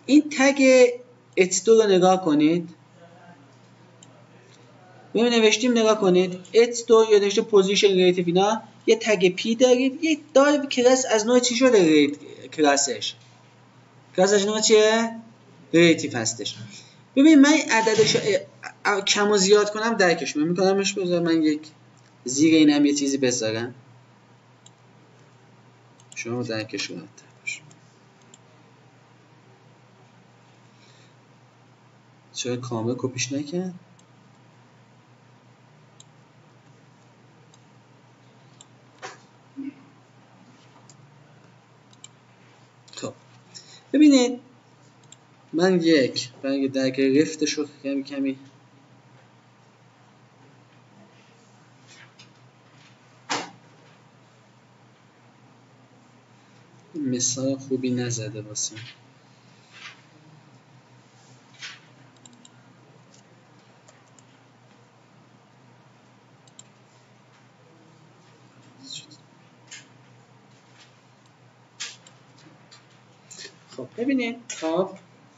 این تگ h2 رو نگاه کنید. ببین نوشتیم نگاه کنید h2 یا نوشته پوزیشن ریلیتیو اینا یه تگ p دارید. یه دایو کلاس از نوع چی شده کلاسش نوع چیه؟ ریلیتیو هستش. ببین من عددش کم و زیاد کنم درکش میکنمش. بذار من یک زیر اینم یه چیزی بذارم شما درکش کنید. چرا کامل کپیش نکرد؟ خب ببینید من یک برای درک رفتش رو کمی مثال خوبی نزده واسه خب ببینید تاب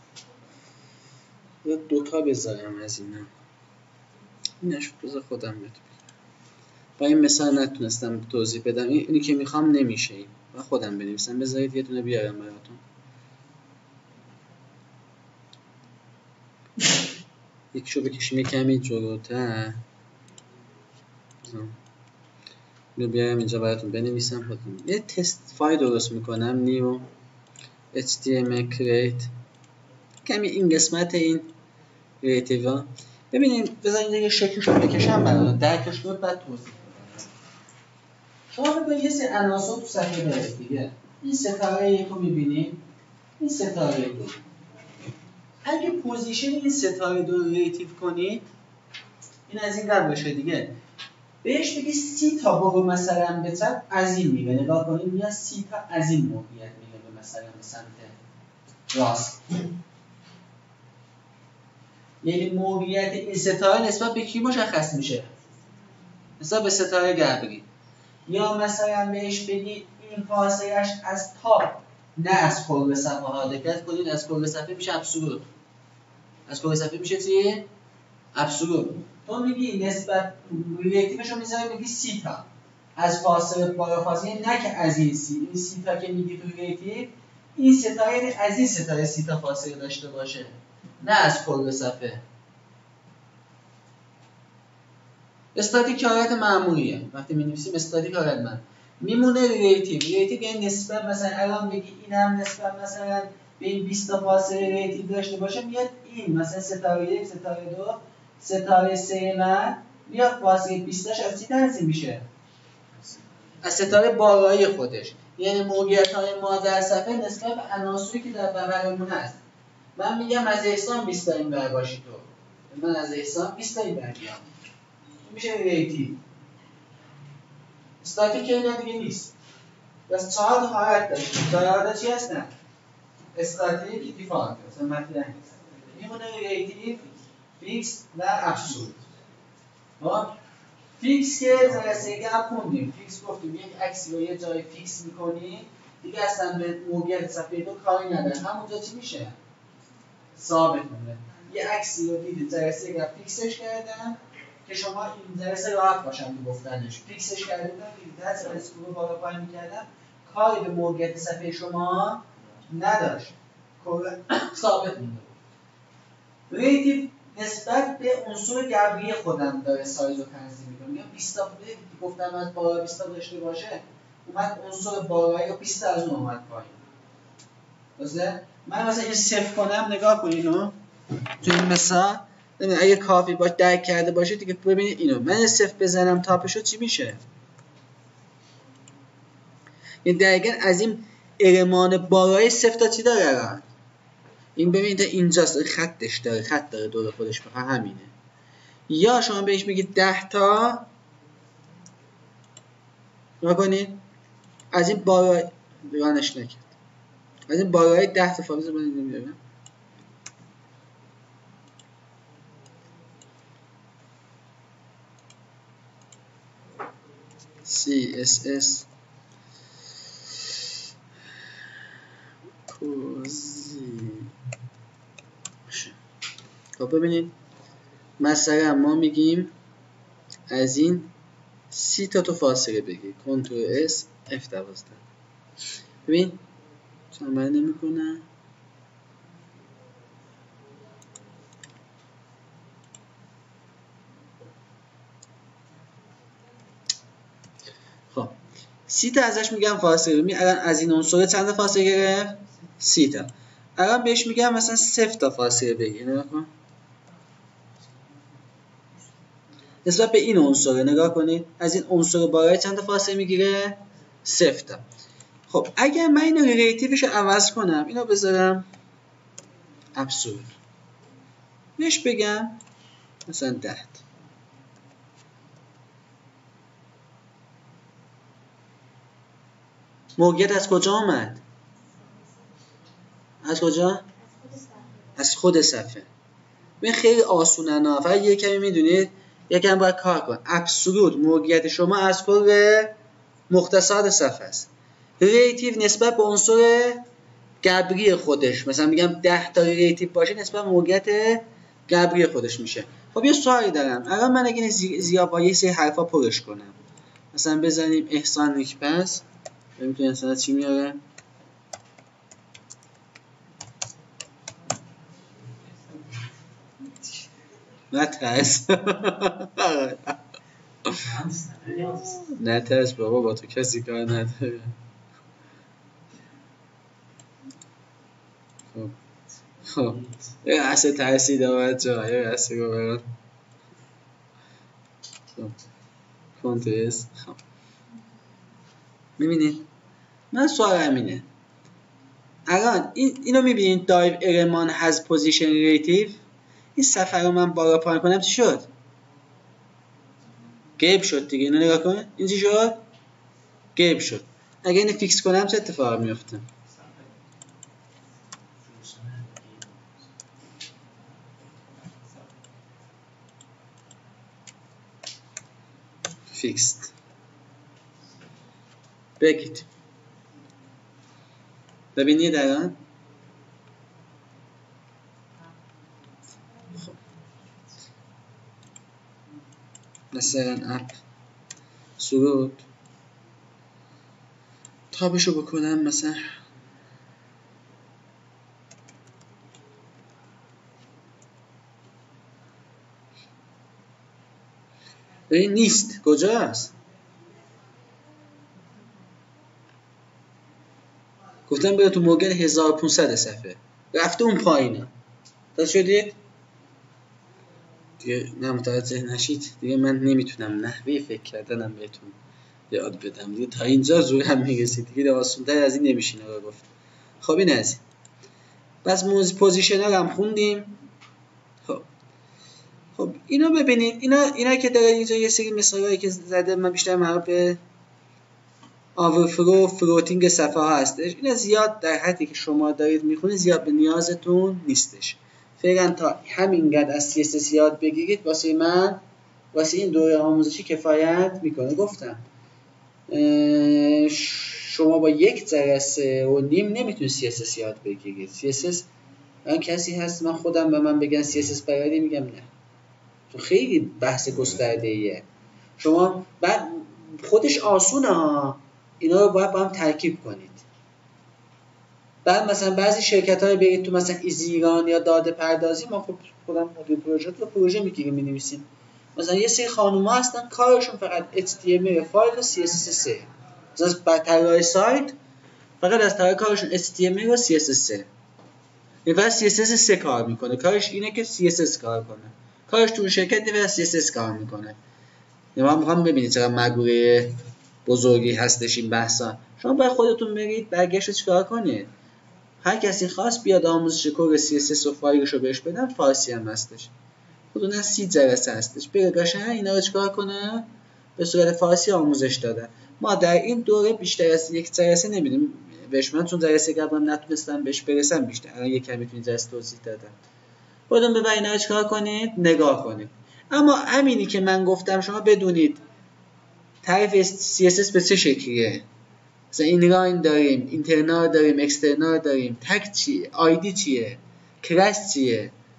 دوتا بذارم از اینش بذار خودم بهتون با این مثال نتونستم توضیح بدم. اینی که میخوام نمیشه این و خودم بنویسم. بذارید یه دونه بیارم براتون. یکشو بکشیم یه کمی جلوتر. اینو بیارم اینجا براتون بنویسم خودم. یه تست فایل درست میکنم نیو HTML create. کمی این قسمت این ریلیتیو ببینید. بذارید یه شکلشو بکشم براتون درکش کنید بعد توضیح بدم. شما ببینید یه سری عناصر تو صفحه دارید دیگه. این ستاره یک رو میبینید. این ستاره دو. اگه پوزیشن این ستاره دو رو ریلیتیو کنید این از این قبل باشه دیگه. بهش بگی 30 تا برو مثلا به سمت از این میره. نگاه کنید میاد 30 تا از این موقعیت میره به مثلا به سمت راست. یعنی موقعیت این ستاره نسبت به کی مشخص میشه؟ نسبت به ستاره گبری. یا مثلا بهش بگی این فاصله‌اش از تاپ نه از کل صفحه ها دقت کنید. از کل صفحه میشه ابسولوت. از کل صفحه میشه چی؟ ابسولوت. تو میگی نسبت ریلیتیوش رو میذاری میگی 30 تا از فاصله بالا فاصله نه که از این 30 تا که میگی تو ریلیتیو این ستاره یعنی از این ستاره 30 تا فاصله داشته باشه نه از کل صفحه. استاتیک حالت معمولیه. وقتی می‌نویسیم استاتیک حالت معمولی میمونه ریلیتیو یعنی نسبت مثلا الان بگی اینم نسبت مثلا به این 20 تا فاصله ریلیتیو داشته باشه میاد این مثلا ستاره 1 ستاره 2 ستاره 3 من میاد فاصله 20 تاش از چی تنظیم میشه؟ از ستاره بالایی خودش. یعنی موقعیت‌های ما در صفحه نسبت به عناصری که در بغلمون هست. من میگم از احسان 20 تا این ور باشی تو. من از احسان 20 تا این ور میام. میشه ریلیتیو. استاتیک اینا دیگه نیست. بس 4 تا حالت داریم. 4 حالت چی هستن؟ استاتیک، دیفالت. مثلا متن نیست. میمونه ریلیتیو، فیکس و ابسولوت. خب فیکس که جلسه قبل خوندیم. فیکس گفتیم یک عکسی رو یه جای فیکس می‌کنی دیگه اصلا به موقعیت صفحه تو کاری نداره. همونجا چی میشه؟ ثابت میمونه. یه عکسی رو دیدید جلسه قبل فیکسش کردن که شما این جلسه راحت باشن تو گفتنش. فیکسش کردن دیدید دست اسکرول رو بالا پایین می‌کردن کاری به موقعیت صفحه شما نداشت. کلا ثابت میمونه. ریلیتیو نسبت به عنصر گبری خودم داره سایز رو تنظیم میکنه. میگم 20 تا گفتم از بالا 20 تا داشته باشه اومد عنصر بالایی و 20 تا از اون اومد پایین. درسته؟ من مثلا این صفر کنم نگاه کنید اینو تو این مثال اگه کافی باش درک کرده باشه دیگه ببینید اینو من صفر بزنم تاپشو چی میشه؟ یعنی دقیقاً از این المان بالای صفر تا چی داره الان؟ این ببینید اینجاست خطش داره خط داره دور خودش بخواه همینه. یا شما بهش میگید 10 تا نکنید از این بالای رانش نکرد از این بالای 10 تا فاصله من نمیدونم CSS پوزیشن خب ببینید مثلا ما میگیم از این 30 تا تو فاصله بگیر، کنترل اس F12. ببین چون عمل نمیکنه. خب 30 تا ازش میگم فاصله. ببین الان از این عنصر چند فاصله گرفت؟ 30 تا. الان بهش میگم مثلا 0 تا فاصله بگیر. نگاه کن نسبت به این عنصر نگاه کنید، از این عنصر بالای چند تا فاصله میگیره؟ 0 تا. خب اگر من اینو ریلیتیوش رو عوض کنم، اینو بذارم ابسولوت، بهش بگم مثلا 10 تا. موقعیت از کجا آمد؟ از کجا؟ از خود صفحه. ببین خیلی آسونه ها، فقط یه کمی میدونید یکم باید کار کن. ابسولوت موقعیت شما از کل مختصات صفحه است. ریلیتیو نسبت به عنصر گبری خودش، مثلا میگم 10 تا ریلیتیو باشه نسبت به موقعیت گبری خودش میشه. خب یه سوالی دارم، الان من اگه زیاد با یه سری حرفا پرش کنم، مثلا بزنیم احسان نیکپس، ببینیم احسان چی میاره. نترس نترس بابا، با تو کسی کار نداره. خب یه اصل ترسید آمد جا، یه اصل رو برن کنترس. خب میبینید من سوال همینه، الان اینو میبینید دایو ارمان هز پوزیشن ریلیتیو، این صفحه رو من بالا پایین کنم چی شد؟ گیب شد دیگه. اینو نگاه کن، این چی شد؟ گیب شد. اگه اینو فیکس کنم چه اتفاقی میفته؟ فیکست. بگید ببینید الان خب مثلا اپ سرود تابشو بکنم مثلا این نیست، کجاست؟ گفتم بره تو موقع 1500 صفحه، رفته اون پایینه. تا شدید؟ دیگه نه متوجه نشید دیگه من نمیتونم نحوه فکر کردنم بهتون یاد بدم دیگه، تا اینجا زور هم میرسید دیگه، آسان‌تر از این نمیشینه رو گفت. خب این از این. بس پوزیشنر هم خوندیم. خب اینو ببینید، اینا که داره اینجا یه سری مثالایی که زده، من بیشتر مربوط به آورفلو فلوتینگ صفحه ها هستش. اینا زیاد در حدی که شما دارید میخونید زیاد به نیازتون نیستش. فعلا تا همینقدر از CSS یاد بگیرید واسه من، واسه این دوره آموزشی کفایت میکنه. گفتم شما با 1 جلسه و نیم نمیتونید CSS یاد بگیرید. CSS من کسی هست من خودم به من بگن CSS بلدی، میگم نه، تو خیلی بحث گسترده‌ایه. شما بعد خودش آسونه ها، اینا رو باید با هم ترکیب کنید. بعد مثلا بعضی شرکت‌ها رو برید تو مثلا ایزیران یا داده پردازی، ما خب خودم مدیر پروژه میگیریم می‌نویسیم. مثلا یه سری خانوما هستن کارشون فقط HTML فایل و CSS3. مثلا برای طراح سایت فقط از طراح کارشون HTML و CSS3. این فقط CSS3 کار میکنه، کارش اینه که CSS کار کنه. کارش تو شرکت دیگه CSS کار میکنه. ما میخوام ببینید چقدر مگوره بزرگی هستش این بحثا. شما باید خودتون برید برگشت چیکار کنید. هر کسی خواست بیاد آموزش کور CSS و فایلشو بهش بدن، فارسی هم هستش. حدوداً 30 جلسه هستش. بره قشنگ اینا رو چیکار کنه؟ به صورت فارسی آموزش داده. ما در این دوره بیشتر از 1 جلسه نمیدیم بهش، من چون جلسه قبلا نتونستم بهش برسم بیشتر. الان یکم میتونید جلسه توضیح دادم. خودتون ببرید اینا رو چیکار کنید؟ نگاه کنید. اما همینی که من گفتم شما بدونید تعریف CSS به چه شکلیه. مثلا این لاین داریم، اینترنال داریم، اکسترنال داریم، تگ چیه، آیدی چیه، کلاس چیه،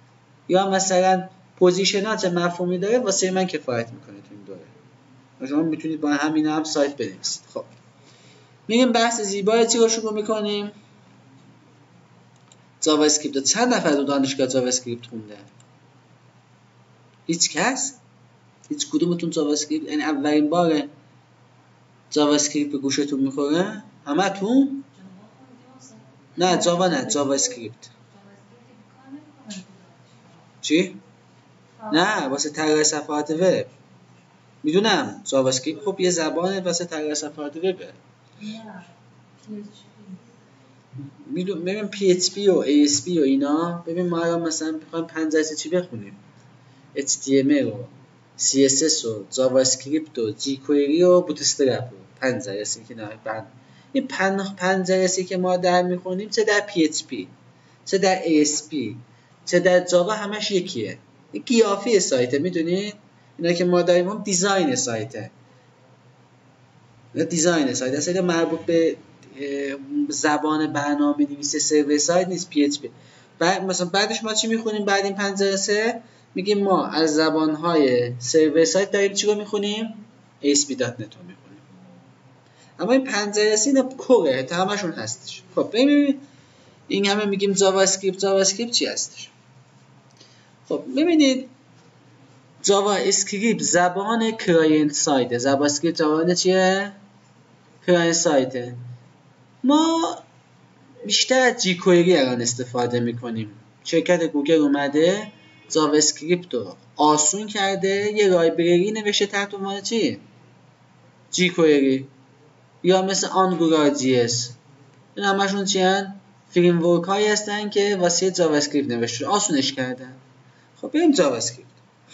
یا مثلا پوزیشنات مفهومی داره واسه من کفایت میکنه تو این دوره. شما میتونید با همین هم سایت بنویسید. خب میریم بحث زیبای چی رو شروع میکنیم؟ جاوا اسکریپت. چند نفر تو دانشگاه جاوا اسکریپت خونده؟ هیچ کس؟ هیچ کدومتون جاوا اسکریپت یعنی اولین بار جاوا اسکریپت به گوشتون میخوره؟ همتون؟ نه جاوا نه، جاوا اسکریپت. چی؟ نه واسه طراحی صفحات وب. میدونم جاوا اسکریپت خب یه زبانه واسه طراحی صفحات وب. ببین PHP و ASP و اینا، ببین ما الان مثلا میخوایم 5 درس چی بخونیم؟ HTML و CSS و جاوا اسکریپت و jQuery و بوتسترپ و 5 درسی که نه بعد این 5 درسی که ما در میخونیم چه در PHP چه در ASP چه در جاوا همش یکیه. این قیافه سایته میدونید؟ اینا که ما داریم هم دیزاین سایته. دیزاین سایت اصلا مربوط به زبان برنامه نویسی سرور سایت نیست PHP. مثلا بعدش ما چی میخونیم بعد این 5 درسه؟ میگیم ما از زبانهای سرور سایت داریم چی رو میخونیم؟ ASP.NET رو میخونیم. اما این 5 درسه اینا کوره تا همشون هستش. خب ببینید این همه میگیم جاوا اسکریپت چی هستش؟ خب ببینید جاوا اسکریپت زبان کلاینت سایت. جاوا اسکریپت زبان چیه؟ کلاینت سایت. ما بیشتر از jQuery الان استفاده میکنیم. شرکت گوگل اومده جاوا اسکریپت رو آسون کرده، یه لایبرری نوشته تحت عنوان چی؟ jQuery یا مثل Angular JS. این همشون چی هستن؟ فریم ورک هایی هستن که واسه جاوا اسکریپت نوشته، آسونش کردن. خب بریم جاوا اسکریپت.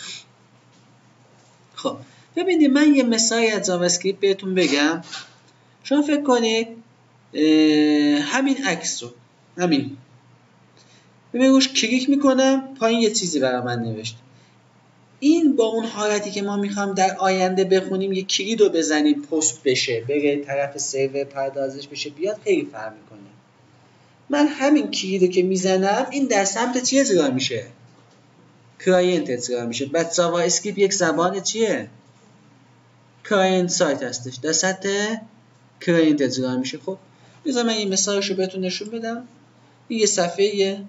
خب ببینید من یه مثالی از جاوا اسکریپت بهتون بگم. شما فکر کنید همین عکس رو همین ببین روش کلیک میکنم پایین یه چیزی برای من نوشته. این با اون حالتی که ما میخوام در آینده بخونیم یه کلید رو بزنیم پست بشه بره طرف سرور پردازش بشه بیاد خیلی فرق میکنه. من همین کلید رو که میزنم این در سمت چی اجرا میشه؟ کلاینت اجرا میشه. بعد جاوا اسکریپت یک زبان چیه؟ کلاینت سایت هستش، در سطح کلاینت اجرا میشه. خب بذار من یه مثالشو بهتون نشون بدم. این یه صفحه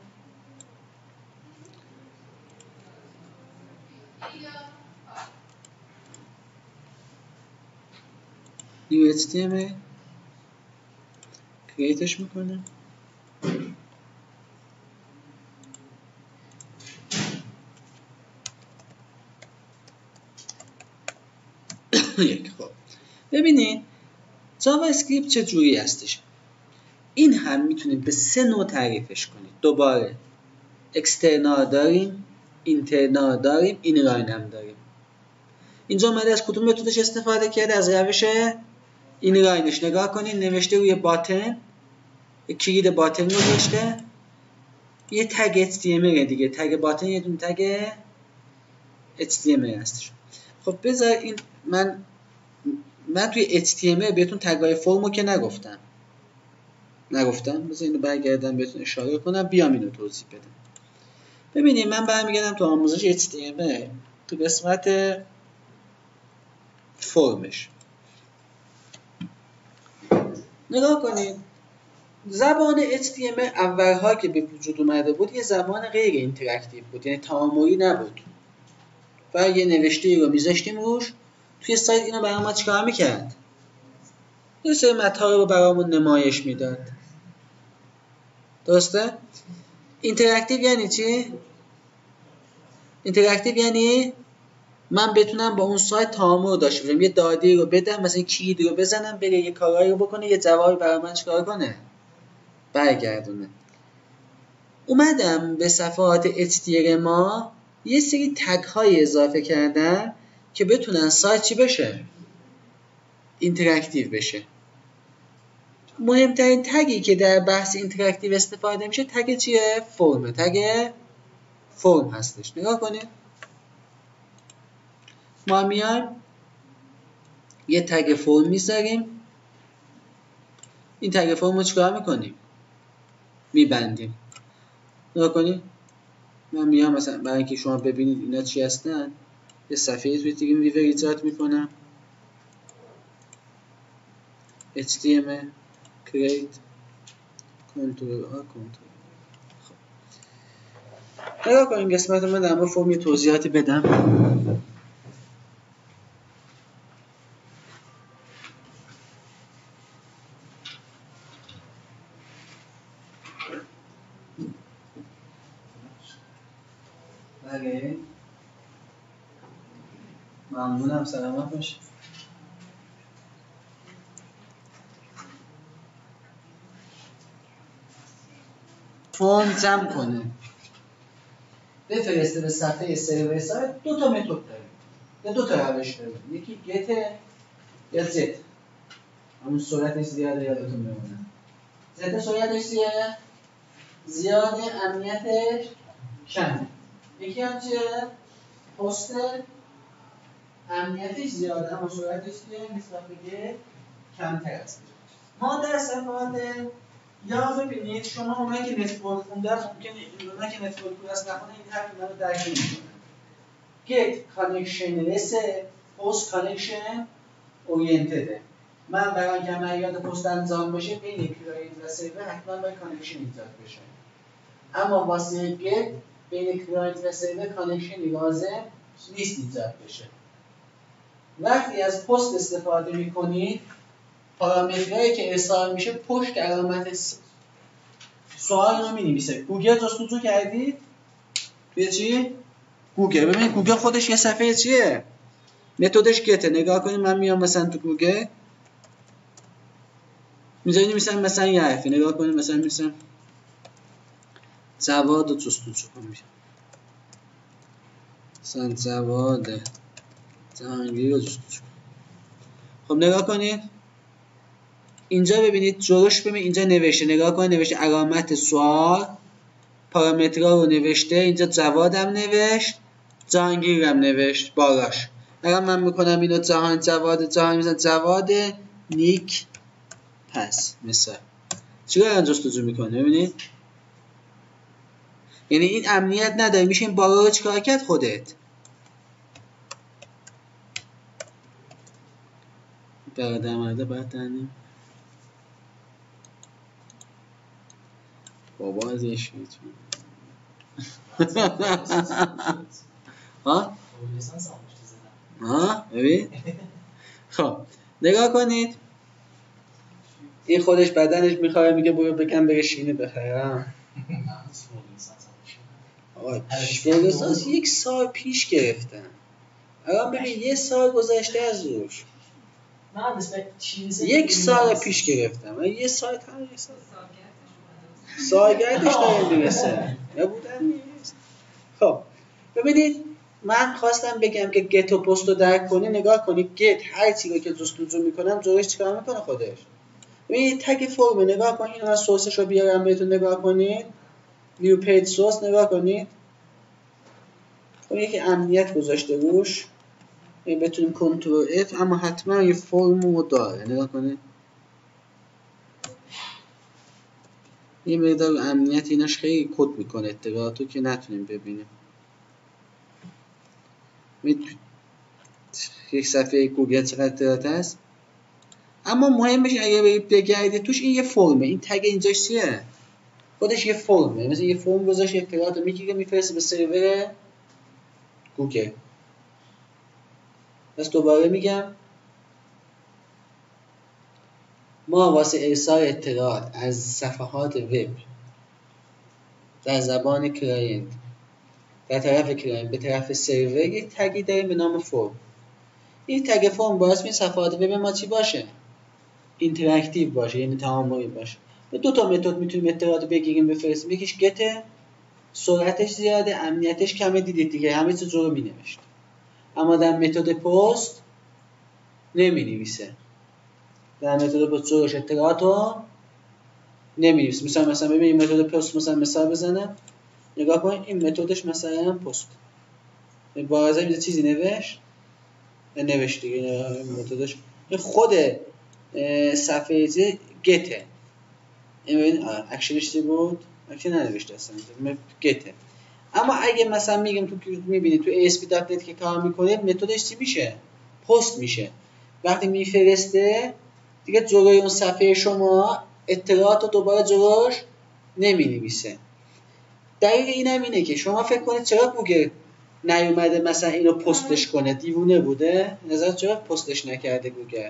نیو HTML کریتش میکنه. خب ببینید جاوا اسکریپت چه جوری هستش. این هم میتونید به 3 نوع تعریفش کنید. دوباره اکسترنال داریم، اینترنال داریم، اینلاین هم داریم. اینجا اومده از کدوم متدش استفاده کرده؟ از روش اینلاینش. نگاه کنید نوشته روی باتن، کلید باتن رو نوشته، یه تگ HTML دیگه. تگ باتن یه دونه تگ HTML هستش. خب بذار این من توی HTML بهتون تگای فرمو که نگفتم. بذار اینو برگردم بهتون اشاره کنم بیام اینو توضیح بدم. ببینید من برمیگردم تو آموزش HTML تو قسمت فرمش. نگاه کنید زبان HTML اولها که به وجود اومده بود یه زبان غیر اینتراکتیو بود، یعنی تعاملی نبود. و یه نوشته رو میذاشتیم روش توی سایت اینو برای ما چیکار میکرد؟ یه سری مطالب رو برامون نمایش میداد. درسته؟ اینتراکتیو یعنی چی؟ اینتراکتیو یعنی من بتونم با اون سایت تعامل داشته باشم، یه داده رو بدم مثلا کلید رو بزنم بره یه کارایی رو بکنه یه جوابی برای من چیکار کنه؟ برگردونه. اومدم به صفحات HTML ما یه سری تگ های اضافه کردم که بتونن سایت چی بشه؟ اینتراکتیو بشه. مهمترین تگی که در بحث اینتراکتیو استفاده میشه تگ چیه؟ فرم. تگ فرم هستش. نگاه کنید ما میایم یه تگ فرم میذاریم. این تگ فرم رو چیکار میکنیم؟ میبندیم. نگاه کنید من میام مثلا برای اینکه شما ببینید اینا چی هستن یه صفحه توی دیگه ویور ایجاد میکنم HTML create کنترل آ کنترل. خب نگاه کنیم قسمت من در مورد فرم یه توضیحاتی بدم. بله ممنونم سلامت باشه. فرم جمع کنه بفرسته به صفحه سرور سایت. دو تا متد داریم یا دو تا روش داریم، یکی گت یا زد. همون سرعتش زیاده یادتون میمونه. زد سرعتش زیاده امنیتش کمه. یکی هم چیه؟ پست امنیتش زیاده اما سرعتش نسبت به گت کمتر است. ما در صفحات یا ببینید شما اونایی که نتورک خوندن ممکنه اونایی که نتورک کلاس نخونه این حرف منو درک نمی‌کنن. get connectionless post connection oriented. من برای اینکه عملیات پست انجام بشه بین کلاینت و سرور حتما باید کانکشن ایجاد بشه. اما واسه get بین کلاینت و سرور کانکشنی لازم نیست ایجاد بشه. وقتی از پست استفاده می‌کنید پارامترهایی که ارسال میشه پشت علامت سوال رو می‌نویسه. گوگل جستجو کردید؟ به چی؟ گوگل. ببینید گوگل خودش یه صفحه چیه؟ متدش گته. نگاه کنید من میام مثلا تو گوگل میذارید مثلا یه حرفی نگاه کنید مثلا جواد جستجو کنید. مثلا جواد جهانگیر رو جستجو. خب نگاه کنید اینجا ببینید جلوش ببینید اینجا نوشته. نگاه کنید نوشته علامت سوال پارامترها رو نوشته. اینجا جوادم نوشت جهانگیرم نوشت بالاش. اگر من میکنم اینو جواد مثلا جواد نیک پس مثلا چیکار الان جستجو میکنه ببینید. یعنی این امنیت نداره. میشه این بالا رو چیکار کرد خودت برادر مرده باید دنیم بابا ازش میتونه ها ببین. خب نگاه کنید این خودش بدنش میخواد میگه برو بگم بره شینه بخرم. آقا پیش‌فرض‌اش 1 سال پیش گرفتم. الان ببین 1 سال گذشته از روش. من نسبت چیزی 1 سال پیش گرفتم. 1 سال تا 1 سال سالگردش داره میرسه. نبودن نیست. خب ببینید من خواستم بگم که گت و پست رو درک کنی. نگاه کنید گت هر چیزی که جستجو میکنم جلوش چیکار میکنه خودش. ببینید تگ فرم نگاه کنید. اینو من سورسش رو بیارم بهتون نگاه کنید. نیو پیج سورس نگاه کنید. خب یکی امنیت گذاشته روش. بتونیم کنترل اف اما حتما یه فرمو داره. نگاه کنید یه مقدار امنیت ایناش خیلی کد میکنه اطلاعاتو که نتونیم ببینیم. یک صفحه گوگل چقدر اطلاعات هست. اما مهمش اگه بگردید توش این یه فرمه. این تگ اینجاش چیه؟ خودش یه فرمه. مثلا یه فرم گذاشت اطلاعاتو میگیره میفرسته به سرور گوگل. پس دوباره میگم ما واسه ارسال اطلاعات از صفحات وب در زبان کلاینت در طرف کلاینت به طرف سرور یک تگی داریم به نام فرم. این تگ فرم باعث میشه صفحات وب ما چی باشه؟ اینتراکتیو باشه، یعنی تعاملی باشه. به 2 تا متد میتونیم اطلاعات بگیریم بفرستیم. یکیش گت سرعتش زیاده امنیتش کمه. دیدید دیگه همه چیز رو مینوشت. اما در متد پست نمینویسه. در متد پست جلوش اطلاعاتو نمینویسه. مثلا ببینید متد پست مثال بزنم. نگاه کنید این متدش مثلا پست. باز میذاره چیزی نوشت دیگه. این متدش خود صفحه گته. این ببین اکشنش چی بود؟ اکشن ننوشته اصلا. گته. اما اگه مثلا میگیم تو میبینید تو ASP.NET که کار میکنید متدش چی میشه؟ پست میشه. وقتی میفرسته دیگه جلوی اون صفحه شما اطلاعات رو دوباره جلوش نمینویسه. دلیل اینم اینه که شما فکر کنید چرا گوگل نیومده مثلا اینو پستش کنه؟ دیوونه بوده؟ نظر چرا پستش نکرده گوگل؟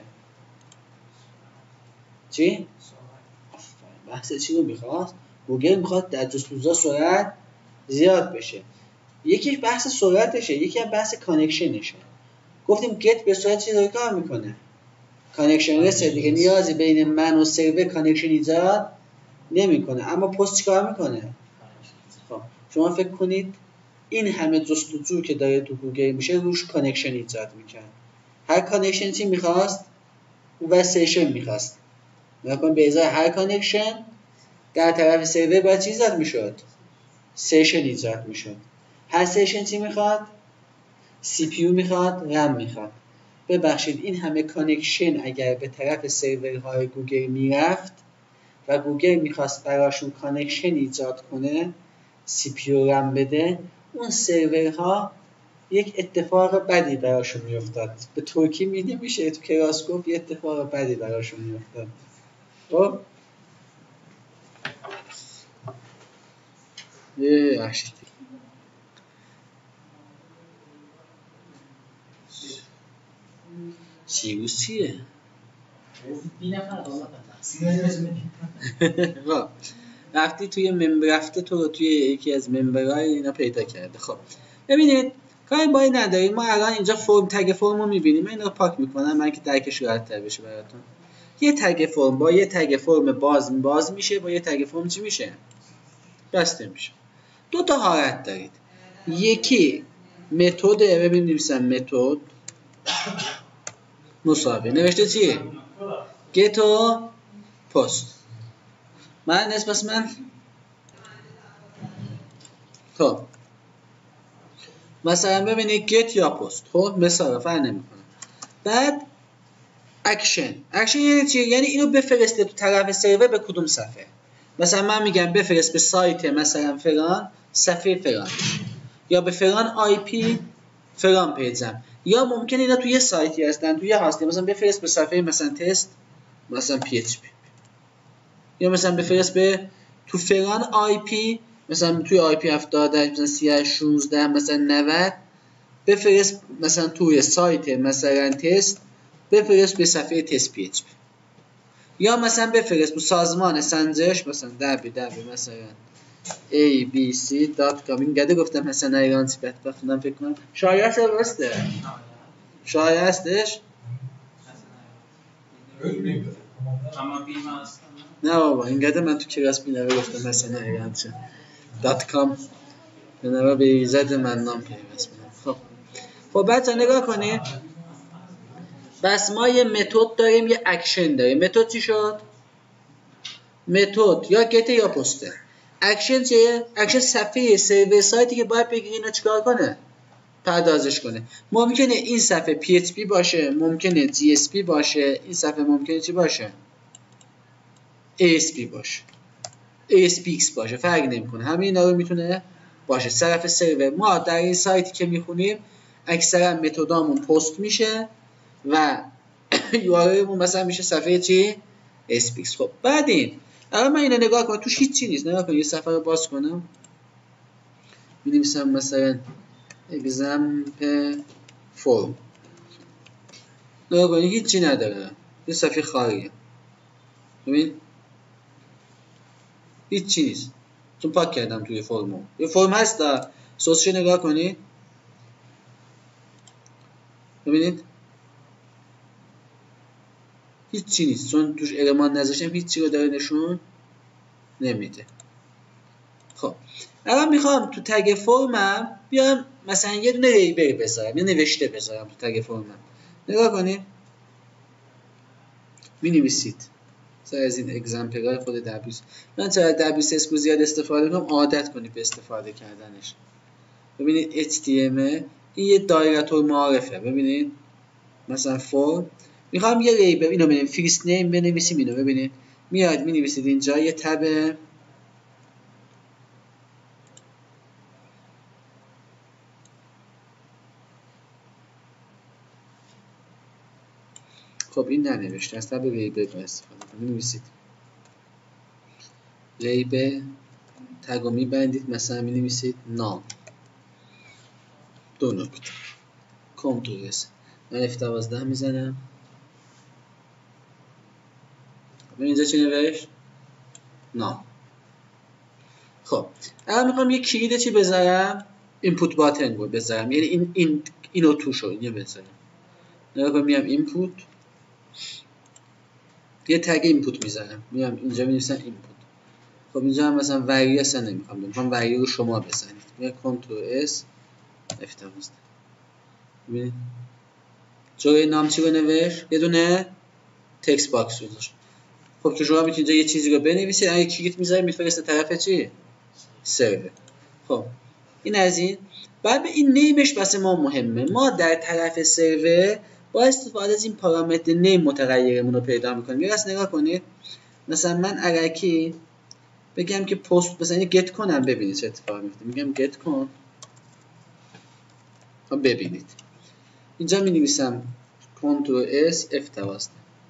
چی؟ بحث چی رو میخواست؟ گوگل میخواد در جستجوها سرعت زیاد بشه. یکی بحث سرعتشه، یکی هم بحث کانکشنشه. گفتیم گت به صورت چیزی کار میکنه، کانکشن رسه دیگه، نیازی بین من و سرور کانکشن ایجاد نمیکنه. اما پست چیکار میکنه؟ خب شما فکر کنید این همه جستجو که داره تو گوگل میشه روش کانکشن ایجاد میکنه. هر کانکشن چی میخواست؟ اون سیشن میخواست. نکنه به ازای هر کانکشن در طرف سرور باید چی ایجاد میشد؟ سیشن ایجاد میشد. هر سیشن چی میخواد؟ سی پی یو میخواد، رم میخواد. ببخشید این همه کانکشن اگر به طرف سرورهای گوگل میرفت و گوگل میخواست براشون کانکشن ایجاد کنه، سی پی یو رم بده، اون سرورها یک اتفاق بدی براشون میافتاد. به ترکی میشه تو کلاس گفت یه اتفاق بدی براشون میافتاد. خب سیروس چیه؟ وقتی توی ممبر رفته تو رو توی یکی از ممبرهای اینا پیدا کرده. خب ببینید کاری با این نداریم. ما الان اینجا فرم تگ فرم رو میبینیم. من این رو پاک میکنم من که درکش راحت تر بشه براتون. یه تگ فرم با یه تگ فرم باز میشه، با یه تگ فرم چی میشه؟ بسته میشه. دو تا حالت دارید. یکی متد، ببینیم نویسم متد مساوی نوشته چیه؟ get و post. من نسبت من خب مثلا ببینید get یا post. خب مثلا فرق نمیکنه. بعد اکشن یعنی چی؟ یعنی اینو بفرسته تو طرف سرور به کدوم صفحه. مثلا من میگم بفرست به سایت مثلا فلان صفحه فلان، یا به فلان آی پی فلان پیجم، یا ممکنه اینا توی سایتی هستن توی هاستی، مثلا بفرست به صفحه مثلا تست مثلا پی اچ پی، یا مثلا بفرست به تو فلان آی پی مثلا توی آی پی 70 مثلا 3816 مثلا 90 بفرست مثلا توی سایت مثلا تست بفرست به صفحه تست پی اچ پی، یا مثلا بفرست به سازمان سنجش مثلا www مثلا abc.com. این گده گفتم مثلا ایرانسی بدبختونم فکر کنم شایع هست درسته؟ شایع هستش؟ نه بابا این گده من تو کلاس بینوه گفتم مثلا ایرانسی .com بینوه به ایزد من نام پیوست میدم. خب بچه نگاه کنید، بس ما یه متد داریم یه اکشن داریم. متد چی شد؟ متد یا گت یا پسته. اکشن چیه؟ اکشن صفحه سرور سایتی که باید بگیره اینو چیکار کنه؟ پردازش کنه. ممکنه این صفحه PHP باشه، ممکنه GSP باشه، این صفحه ممکنه چی باشه؟ ASP باشه، ASPX باشه، فرق نمیکنه. همه اینا رو میتونه باشه. طرف سرور ما در این سایتی که میخونیم اکثرا متدامون پست میشه و URLمون مثلا میشه صفحه چی؟ ASPX. خب بعد این الان من اینو نگاه کنم توش هیچ چی نیست. نگاه کن یه صفحه رو باز کنم می‌نویسم مثلا example form. نگاه کن هیچ چی نداره، یه صفحه خالیه. ببین هیچ چی نیست چون پاک کردم توی فرمو. یه فرم هست دا سوسش نگاه کنید ببینید هیچ چی نیست چون توش المان نذاشتم هیچ چی رو داره نشون نمیده. خب الان میخوام تو تگ فرمم بیام مثلا یه دونه لیبل بذارم، یه نوشته بذارم تو تگ فرمم. نگاه کنید می‌نویسید مثلا از این اگزمپل های خود دبلیوس. من چرا دبلیوس اسکو زیاد استفاده کنم؟ عادت کنید به استفاده کردنش. ببینید HTML این یه دایرکتور معارفه. ببینید مثلا فرم میخوام یه لیبل اینو ببینید فیرست نیم بنویسیم. اینو ببینید میاد مینویسید اینجا یه تب خب این ننوشته، از تب لیبل با استفاده کنید. می‌نویسید لیبل، تگ رو می‌بندید، مثلا می‌نویسید نام، 2 نکته، کنترل اس. من F12 میزنم. خب اینجا چی نوشت؟ نام. خب الان میخوام یه کلید چی بذارم؟ اینپوت باتن رو بذارم، یعنی اینو توشو اینو بذارم. نگاه کنم، میام اینپوت، یه تگ اینپوت میذارم، میام اینجا می‌نویسم اینپوت. خب اینجا هم مثلا وری اصلا نمیخوام، میخوام وری رو شما بزنید. میام کنترل اس F12. ببینید جای نام چی رو نوشت؟ یه دونه تکست باکس گذاشت. خب که شما میتونید یه چیزی رو بنویسید، اگه کلیک میذارید میفرسته طرف چی؟ سرور. خب این از این. بعد به این نیمش واسه ما مهمه. ما در طرف سرور با استفاده از این پارامتر نیم متغیرمون رو پیدا میکنیم. یه راست نگاه کنید. مثلا من الکی بگم که پست مثلا گت کنم، ببینید چه اتفاقی میفته. میگم گت کن. خب ببینید اینجا می‌نویسم کنترل اس F12.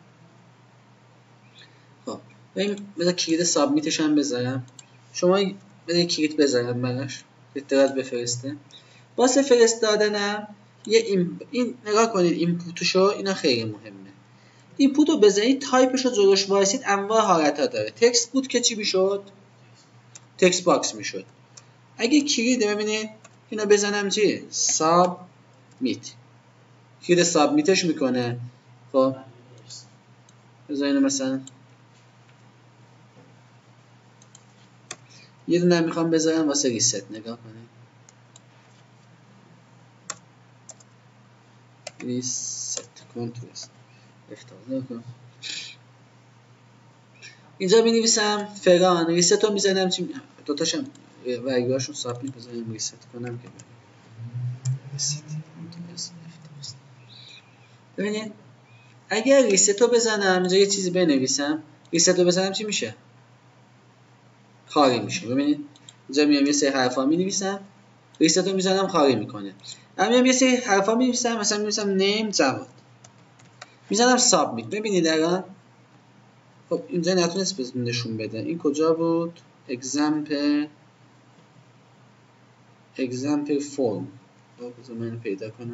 خب ببین مثلا کلید سابمیتش هم بذارم. شما بذارید کلید بذارم براش اطلاعات بفرسته. واسه فرستادنم یه این نگاه کنید اینپوتشو، اینا خیلی مهمه. اینپوت رو بزنید، تایپش رو جلوش وایسید، انواع حالت‌ها داره. تکست بود که چی میشد؟ تکست باکس میشد. اگه کلید ببینید اینو بزنم چی؟ سابمیت. کلید سابمیتش میکنه. خب بذارید مثلا یه دونه میخوام بذارم واسه ریست. نگاه کنید ریست کنترل F12. اینجا می نویسم فلان ریست رو میزنم، چی دوتاشم وریاشون سابمیت بذاریم ریست کنم که ریست. ببینید اگر ریست رو بزنم اینجا یه چیزی بنویسم، ریست رو بزنم چی میشه؟ خالی میشه. ببینید اینجا میام یه سری حرفا می نویسم، ریست رو میزنم خالی میکنه. میام یه سری حرفا می نویسم، مثلا می نویسم نیم جواد، میزنم سابمیت. ببینید الان خب اینجا نتونست نشون بده. این کجا بود؟ example form. خب من پیدا کنم.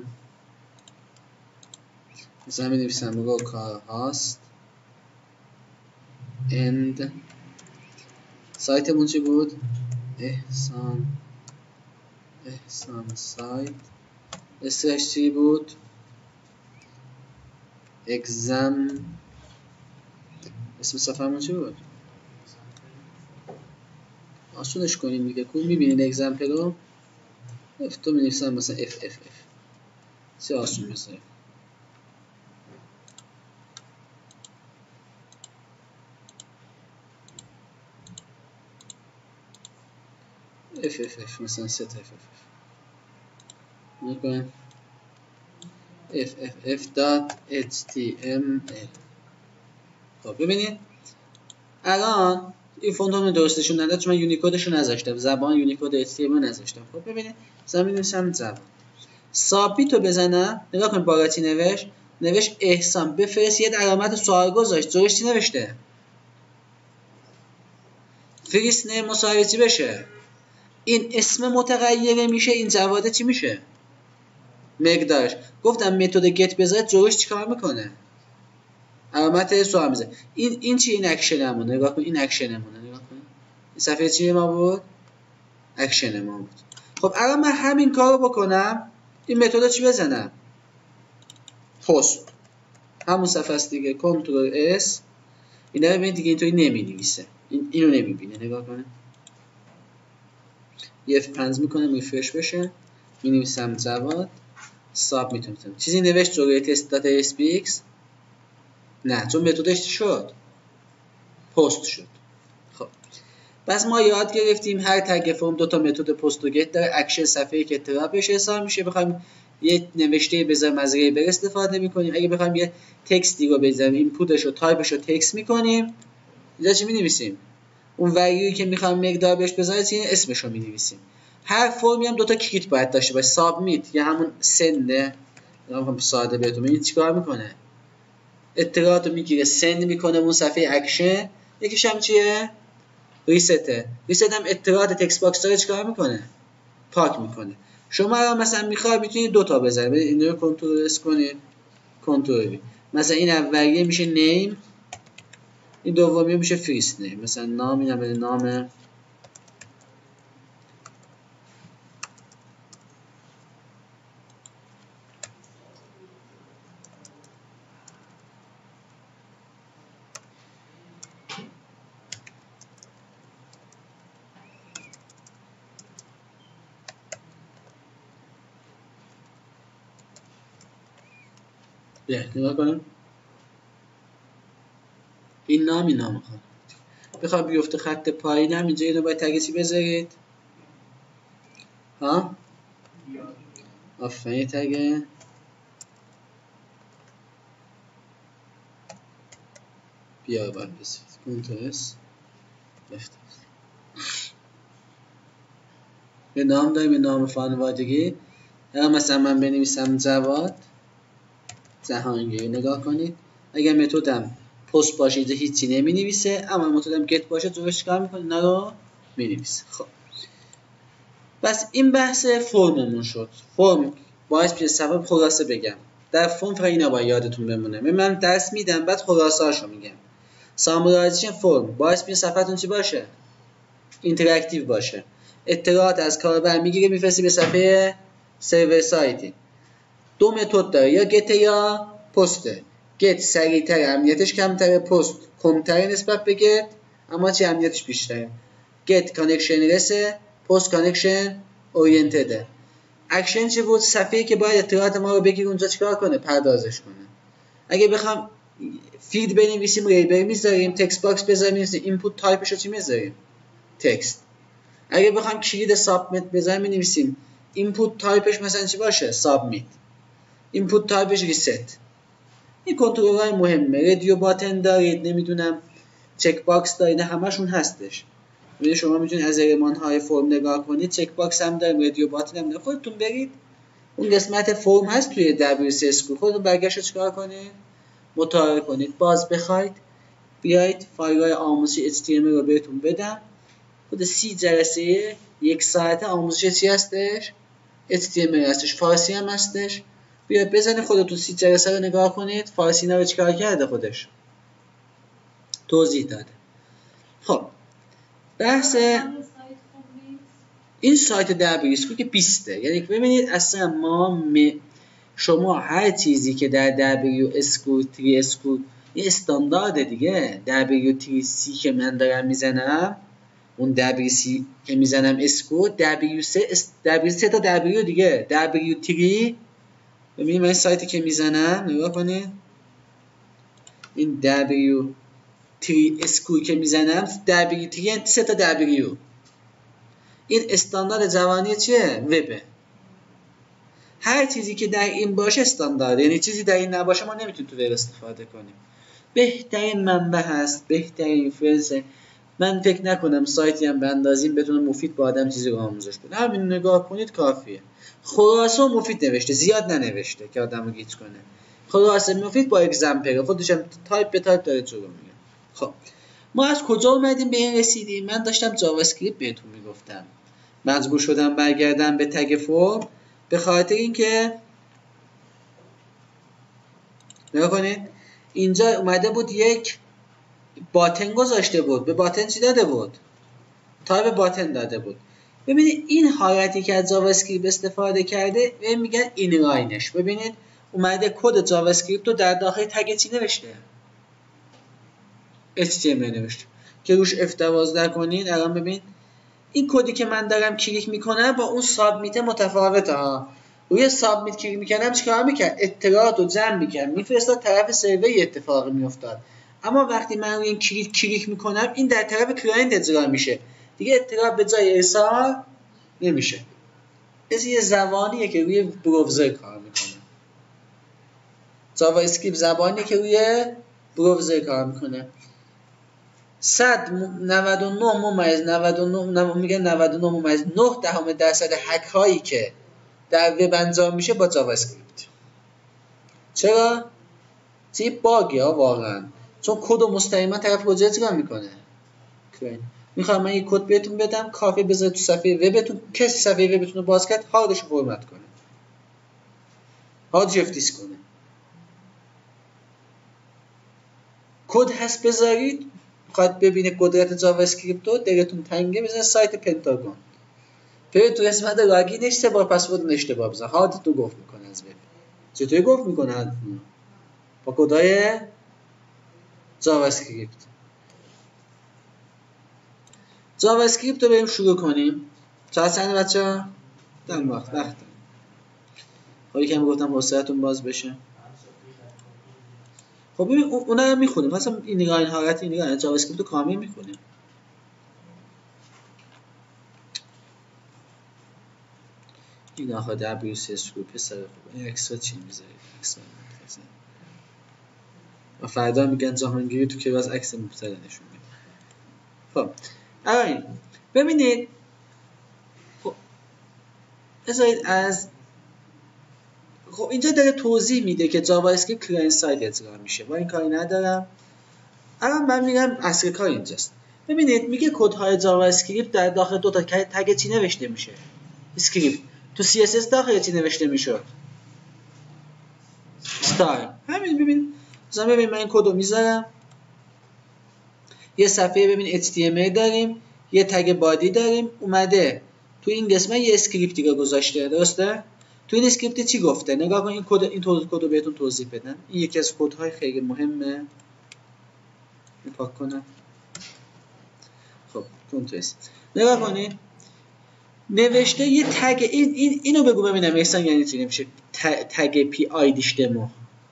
مثلا می نویسم رو کار هاست end. سایتمون چی بود؟ احسان سایت. اسمش چی بود؟ exam. اسم صفحه‌مون چی بود؟ آسونش کنیم دیگه. کو می‌بینید اگزمپل رو؟ F2 می‌نویسم مثلا FFF. چه آسون بذاریم. FFF مثلا ست FFF. می‌کنم FFF.html. خب ببینید الان این فونتمون درستشون نداد چون من یونیکدشو نذاشتم، زبان یونیکد HTML نذاشتم. خب ببینید مثلا می‌نویسم زبان سابمیت رو بزنم، نگاه کن بالا چی نوشت احسان بفرست، یه علامت سوال گذاشت، جلوش چی نوشته؟ فریست نیم مساوی چی بشه؟ این اسم متغیره میشه، این جواده چی میشه؟ مقدارش. گفتم متد گت بذارید جلوش چیکار میکنه؟ علامت سوال میزنه. این چی؟ این اکشنمونه. نگاه کن این اکشنمونه. نگاه کن این صفحه چی ما بود؟ اکشن ما بود. خب الان من همین کارو بکنم، این متد چی بزنم؟ پست. همون صفحه است دیگه. کنترل اس. اینا ببینید دیگه اینطوری نمی‌نویسه. اینو نمی‌بینه. نگاه کنه. یه F5 میکنم ریفرش بشه. می‌نویسم جواد سابمیت می‌کنم. چیزی نوشت جلوی test.spx؟ نه، چون متدش شد. پست شد. خب. پس ما یاد گرفتیم هر تگ فرم دو تا متد پست و گت داره. اکشن صفحه‌ای که اطلاع بهش ارسال میشه. بخوایم یه نوشته بذاریم از ریبل استفاده می‌کنیم. اگه بخوایم یه تکستی رو بذاریم اینپوتش رو تایپش رو تکست می‌کنیم. اینجا چی می‌نویسیم؟ اون ولیویی که می‌خوایم مقدار بهش بذاریم اسمش رو می‌نویسیم. هر فرمی هم دو تا کلیک باید داشته باشه. سابمیت یا همون سنده. می‌خوام ساده بهتون بگم چیکار می‌کنه؟ اطلاعات رو میگیره سند میکنه اون صفحه اکشن. یکیش هم چیه؟ ریسته. ریست هم اطلاعات تکست باکس داره چیکار میکنه؟ پاک میکنه. شما مثلا میخوای میتونید دو تا بزنید. این رو کنترل اس کنید، کنترل وی. مثلا این اولیه میشه نیم، این دومیه میشه فریست نیم. مثلا نام اینم بده نام نگاه کنیم. این نام خواهد بخواه بیفته خط پایین هم اینجا اینو باید تگ چی بذارید؟ ها؟ آفرین تگ بیار باید بذارید. کنترل اس بفته. به نام داریم، به نام خانوادگی. اگر مثلا من بنویسم جواد جهانگیری، نگاه کنید. اگر متدم پست باشه اینجا هیچی نمی نویسه، اما متدم گت باشه جوش کار میکنه اینا رو می نویسه. خب بس این بحث فرممون شد. فرم باعث میشه صفحه خلاصه بگم. در فرم فقط اینا باید یادتون بمونه. من درس میدم بعد خلاصه هاشو میگم. سامرایزیشن فرم باعث میشه صفحتون چی باشه؟ اینتراکتیو باشه. اطلاعات از کاربر میگیره میفرسته به صفحه سرور سایتی. دو متد داره، یا گت یا پسته. گت سریعتر، امنیتش کمتره. پست کمتره نسبت به گت اما چه امنیتش بیشتره. گت کانکشن رسه، پست کانکشن اورینتده. اکشن چه بود؟ صفحه‌ای که باید اطلاعات ما رو بگیره اونجا چیکار کنه؟ پردازش کنه. اگه بخوام فیلد بنویسیم لیبل میذاریم، تکست باکس بذاریم، اینپوت تایپش رو چی میذاریم؟ تکست. اگه بخوام کلید سابمیت بذاریم می‌نویسیم اینپوت تایپش مثلا چی باشه؟ سابمیت. اینپوت تایپش ریست. این کنترل‌های مهمه. رادیو باتن دارید، نمیدونم چک باکس دارید، همشون هستش. ببینید شما میتونید از المان‌های فرم نگاه کنید، چک باکس هم داریم، رادیو باتن هم داریم. خودتون برید اون قسمت فرم هست توی WC اسکول، خودتون برگشت چیکار کنید؟ مطالعه کنید. باز بخواید بیایید فایل‌های آموزشی HTML رو بهتون بدم. خود 30 جلسه 1 ساعته آموزش چی هستش؟ HTML هستش، فارسی هم هستش. بیاید بزنید خودتون 30 جلسه رو نگاه کنید. فارسی اینا رو چیکار کرده خودش؟ توضیح داده. خب بحث این سایت WS که 20 یعنی ببینید اصلا شما هر چیزی که در WS 3 این استاندارد دیگه. W3C که من دارم میزنم، اون WC که میزنم اسکو W3 تا W دیگه. W3 ببینید من این سایتی که میزنم نگاه کنید، این W3 اسکو که میزنم W3 یعنی 3 تا W. این استاندارد جوانی چیه؟ وبه. هر چیزی که در این باشه استاندارد، یعنی چیزی در این نباشه ما نمیتونیم تو وب استفاده کنیم. بهترین منبع هست، بهترین ریفرنس. من فکر نکنم سایتی هم بندازیم بتونه مفید با آدم چیزی رو آموزش بده. همین نگاه کنید کافیه. خلاصه و مفید نوشته، زیاد ننوشته که آدمو گیج کنه. خلاصه مفید با اگزمپل، خودش هم تایپ به تایپ داره چون میگه. خب ما از کجا اومدیم به این رسیدیم؟ من داشتم جاوا اسکریپت بهتون میگفتم. مجبور شدم برگردم به تگ فرم به خاطر اینکه نگاه کنید اینجا اومده بود یک باتن گذاشته بود. به باتن چی داده بود؟ تایپ باتن داده بود. ببینید این حالتی که از جاوا اسکریپت استفاده کرده میگن اینلاینش. ببینید اومده کد جاوا اسکریپت رو در داخل تگ چی نوشته؟ HTML نوشته که روش F12 کنید. الان ببین این کدی که من دارم کلیک میکنم با اون سابمیت متفاوته ها. روی سابمیت کلیک میکنم چیکار میکرد؟ اطلاعات رو جمع میکرد میفرستاد طرف سرور اتفاقی میافتاد. اما وقتی من روی این کلیک میکنم این در طرف کلاینت اجرا میشه دیگه، اطلاع به جای ارسال نمیشه. این یه زبانیه که روی براوزر کار میکنه. جاوا اسکریپت زبانیه که روی براوزر کار میکنه. 99.99% هک هایی که در وب انجام میشه با جاوا اسکریپت. چرا؟ یه باگه ها واقعا، چون کد رو مستقیما طرف کجا اجرا میکنه. میخوام من یه کد بهتون بدم، کافی بذارید تو صفحه وبتون، کسی صفحه وبتون رو باز کرد هاردش رو فرمت کنه، هارد جفت دیسک کنه. کد هست بذارید، میخواد ببینه قدرت جاوا اسکریپت رو، دلتون تنگه بزنید سایت پنتاگون، برید تو قسمت لاگینش 3 بار پسورد اشتباه بزن، هاردتون گفت میکنه از وب. چطوری گفت میکنه؟ با کدای جاوا اسکریپت. جاوا اسکریپت رو بریم شروع کنیم. چند بچه‌ها؟ دم وقت. خب یکم گفتم حوصله‌تون باز بشه. خب ببین اونا رو میخونیم، مثلا این نگاه این حالت این نگاه جاوا اسکریپت رو کامل میخونیم. این آخه WCS رو پسر خوب. این اکسترا چی میذارید؟ اکسترا و فردا میگن جهانگیری تو کلاس عکس مبتلا نشون میده. خب الان ببینید، خب بذارید از خب اینجا داره توضیح میده که جاوا اسکریپت کلاینت ساید اجرا میشه. با این کاری ندارم. الان من میگم اصل کار اینجاست. ببینید میگه کدهای جاوا اسکریپت در داخل دو تا تگ چی نوشته میشه؟ اسکریپت. تو CSS داخل چی نوشته میشد؟ استایل. همین ببین. مثلا ببین من این کدو میذارم. یه صفحه ببین HTML داریم، یه تگ بادی داریم، اومده تو این قسمت یه اسکریپتی رو گذاشته، درسته؟ تو این اسکریپت چی گفته؟ نگاه کن این کد، این کدو بهتون توضیح بدم. این یکی از کدهای خیلی مهمه. پاک کنم. خب کنترل. نگاه کنید. نوشته یه تگ اینو بگو ببینم احسان یعنی چی نمیشه تگ پی آیدیش دمو.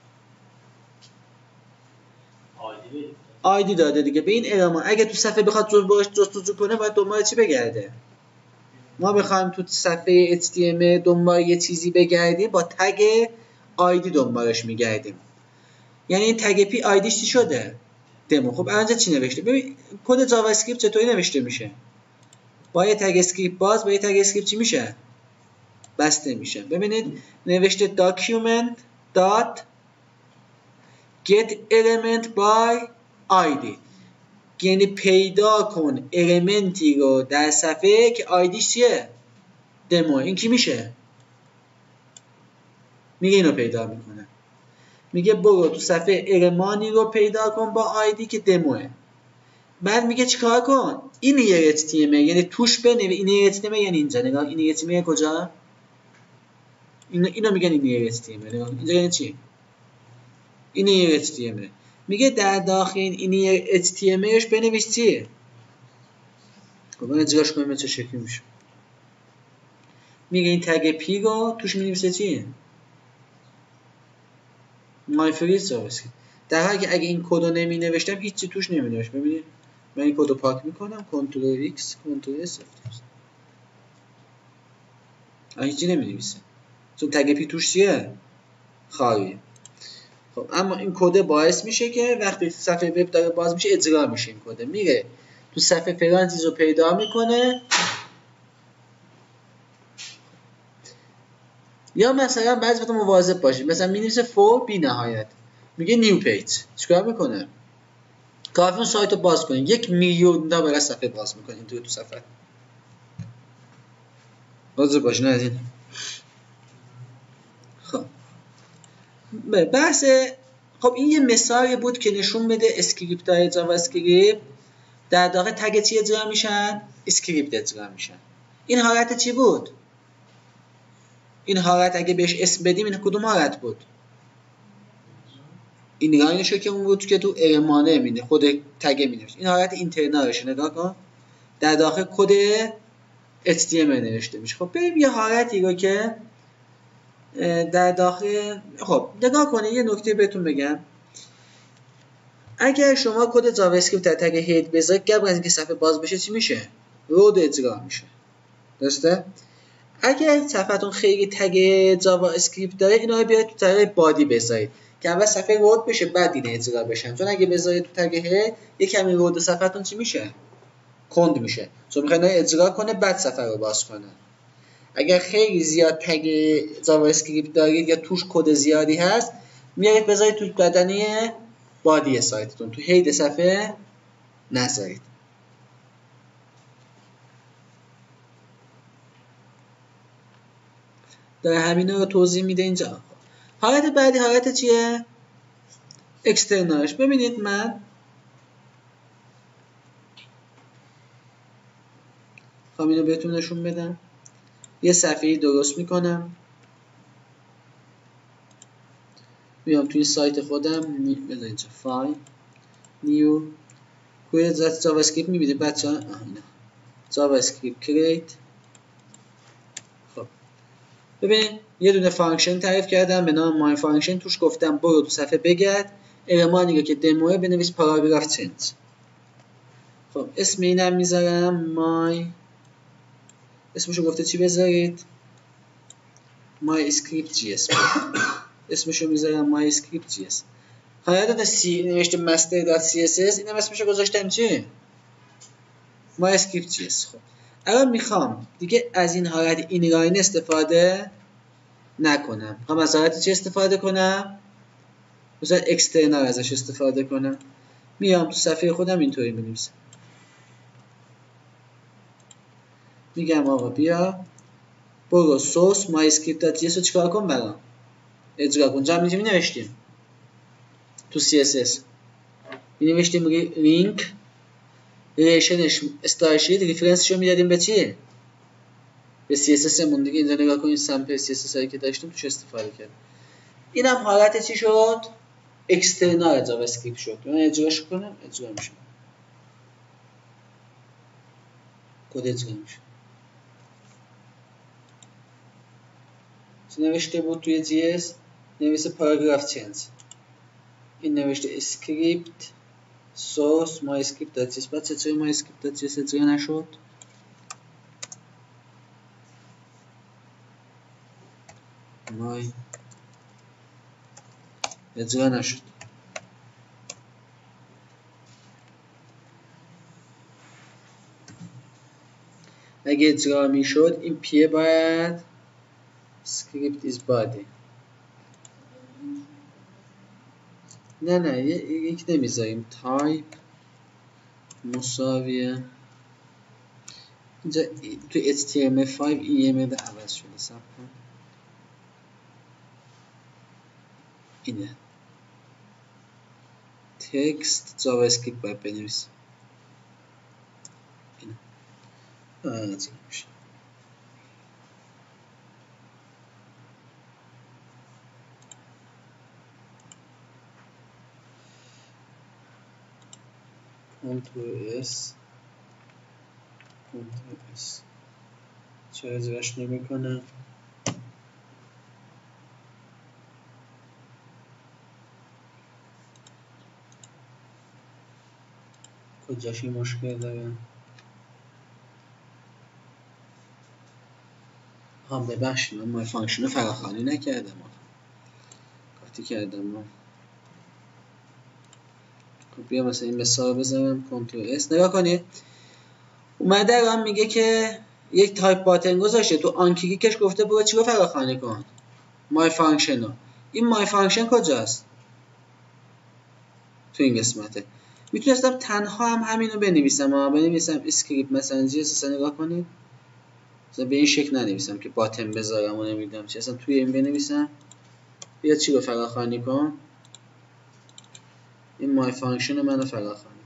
آیدی داده دیگه به این المان. اگه تو صفحه بخواد جستجو کنه باید دنبال چی بگرده؟ ما بخوایم تو صفحه HTML دنبال یه چیزی بگردیم با تگ آیدی دنبالش میگردیم. یعنی این تگ پی آیدیش چی شده؟ دمو. خب الان چی نوشته؟ ببین کد جاوا اسکریپت چطوری نوشته میشه؟ با یه تگ اسکریپت باز با یه تگ اسکریپت چی میشه؟ بسته میشه. ببینید نوشته document dot get element by id، یعنی پیدا کن المنتی رو در صفحه که آیدیش چیه؟ دمو. این کی میشه؟ میگه اینو پیدا میکنه. میگه برو تو صفحه المانی رو پیدا کن با آیدی که دموه. بعد میگه چیکار کن؟ این یه HTML یعنی توش بنویس. این یه HTML یعنی اینجا نگاه، این یه HTML کجا؟ اینو میگن این یه HTML. نگاه اینجا یعنی چی؟ این یه HTML. میگه در داخل این یه HTMLش بنویس چیه؟ خب من اجراش کنم چه شکلی میشه؟ میگه این تگ پی رو توش مینویسه چیه؟ مای فری سرویس. در حالی که اگه این کد رو نمی نوشتم هیچی توش نمی نوشت. ببینید من این کد رو پاک میکنم، کنترل X کنترل S هیچی نمی نویسه چون تگ پی توش چیه؟ خالیه. خب اما این کد باعث میشه که وقتی صفحه وب داره باز میشه اجرا میشه. این کد میره تو صفحه فلان چیز رو پیدا میکنه. یا مثلا بعضی وقتا مواظب باشید، مثلا مینویسه فور بی نهایت، میگه نیو پیج. چیکار میکنه؟ کافی اون سایت رو باز کنید 1 میلیون تا برای صفحه باز میکنید تو صفحه. مواظب باشید. نه از این. خب بحث خب این یه مثالی بود که نشون بده اسکریپت های جاوا اسکریپت در داخل تگ چی اجرا میشن؟ اسکریپت اجرا میشن. این حالت چی بود؟ این حالت اگه بهش اسم بدیم این کدوم حالت بود؟ این نگاهینشو که اون بود که تو المانه مینه خود تگ مینوشت. این حالت اینترنالش نگاه کن. در داخل کد HTML نوشته میشه. خب بریم یه حالتی رو که در داخل خب نگاه کنید. یه نکته بهتون بگم. اگر شما کد جاوا اسکریپت در تگ هید بذارید قبل از اینکه صفحه باز بشه چی میشه؟ رود اجرا میشه. درسته؟ اگر صفحتون خیلی تگ جاوا اسکریپت داره اینا رو بیارید تو تگ بادی بذارید که اول صفحه رود بشه بعد اینا اجرا بشن. چون اگه بذارید تو تگ هید یک کمی رود صفحتون چی میشه؟ کند میشه. چون میخواید اجرا کنه بعد صفحه رو باز کنه. اگر خیلی زیاد تگ جاوا اسکریپت دارید یا توش کد زیادی هست میارید بذارید تو بدنه بادی سایتتون، تو هید صفحه نذارید. در همینا رو توضیح میده اینجا. حالت بعدی حالت چیه؟ اکسترنالش. ببینید من خواهم اینو بهتون نشون بدم. یه صفحه‌ای درست میکنم، میام توی سایت خودم، بذارید اینجا فایل نیو کوی جاوا اسکریپت میبینید بچه ها، اینا جاوا اسکریپت کریت. خب ببین یه دونه فانکشن تعریف کردم به نام مای فانکشن، توش گفتم برو تو صفحه بگرد المانی رو که دموه بنویس پاراگراف چنج. خب اسم اینم میذارم مای، اسمشو گفته چی بذارید؟ مای اسکریپت جی اس. اسمشو میذارم مای اسکریپت جی اس. حالا سی نوشته master.css، اینم اسمشو گذاشتم چی؟ مای اسکریپت جی اس. خب الان میخوام دیگه از این حالت این لاین استفاده نکنم، میخوام از حالت چی استفاده کنم؟ مثلا اکسترنال ازش استفاده کنم. میام تو صفحه خودم اینطوری می‌نویسم، میگم آقا بیا برو سورس مای اسکریپت.js رو چیکار کن برام؟ اجرا کن. جا می‌نویسیم نوشتیم تو CSS می‌نوشتیم لینک ریلیشنش استارشید ریفرنسش رو میدادیم به چی؟ به CSS مون دیگه. اینجا نگاه کنید سمپل CSS هایی که داشتیم توش استفاده کردیم. اینم حالت چی شد؟ اکسترنال جاوا اسکریپت شد. من اجراش کنم، اجرا میشه. کد اجرا میشه. چی نوشته بود توی GS؟ نوشته پاراگراف چنج. این نوشته اسکریپت سورس مای اسکریپت.js. بعد چرا مای اسکریپت.js اجرا نشد؟ مای اجرا نشد. اگه اجرا میشد این پیه باید script is body. نه یک نمیذاریم تایپ مساویه اینجا تو HTML5 EML عوض شده. صبر کن اینه تکست جاوا اسکریپت باید بنویسیم. اینه اجرا میشه. کنترل اس چرا اجراش نمی کنم؟ کجاشی مشکل داره؟ ببخشید من مای فانکشن رو فراخوانی نکردم، قاطی کردم. خب بیا مثلا این مثال بزنم کنترل اس. نگاه کنید اومده الان میگه که یک تایپ باتن گذاشته تو آن کلیکش گفته برو چی رو فراخوانی کن؟ مای فانکشن رو. این مای فانکشن کجاست؟ تو این قسمته. میتونستم تنها هم همین رو بنویسم اسکریپت مثلا جی اس. نگاه کنید مثلا به این شکل ننویسم که باتن بذارم و نمیدونم چی، اصلا توی این بنویسم بیا چی رو فراخوانی کن؟ این مای فانکشن منو فراخوانی کن.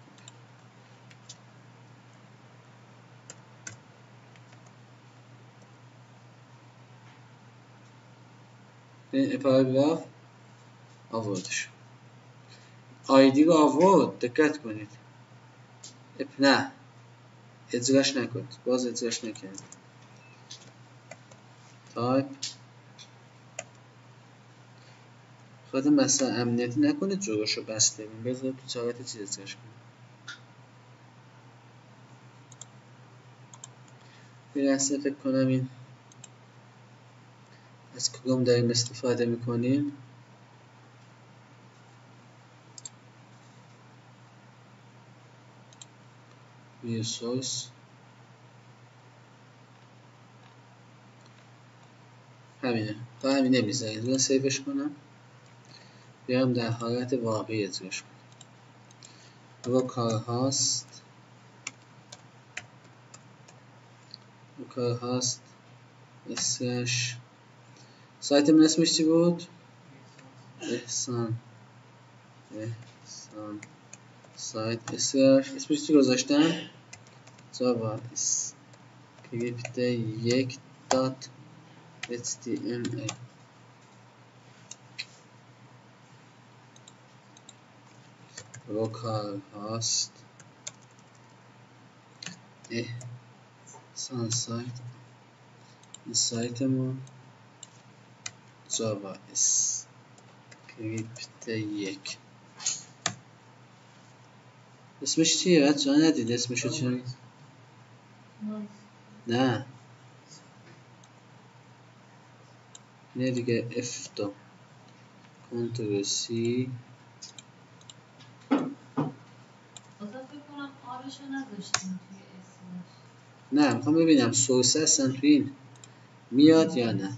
این پاراگراف آوردش، آیدی رو آورد، دقت کنید. نه اجراش نکنید، باز اجراش نکنید. تایپ خود مثلا امنیتی نکنید جوراشو بسته بیم، بذار تو چارت چیز اجراش کنید. بیرسته فکر کنم این از کدوم داریم استفاده میکنیم. ویو سورس همینه، همینه میذارید. من سیوش کنم بیارم در حالت واقعی اجراش کنم. رو کارهاست اسمش سایت من اسمش چی بود؟ احسان سایت اسمش چی گذاشتم؟ جاوا اسکریپت 1.html لوکال-هاست احسان سایت این سایتمون جاوا اسکریپت 1 اسمش چیه؟ بچه ها ندید اسمشو چیه؟ نه اینه دیگه F2 کنترل C نه میخوام ببینم سورس هستن تو این میاد یا نه.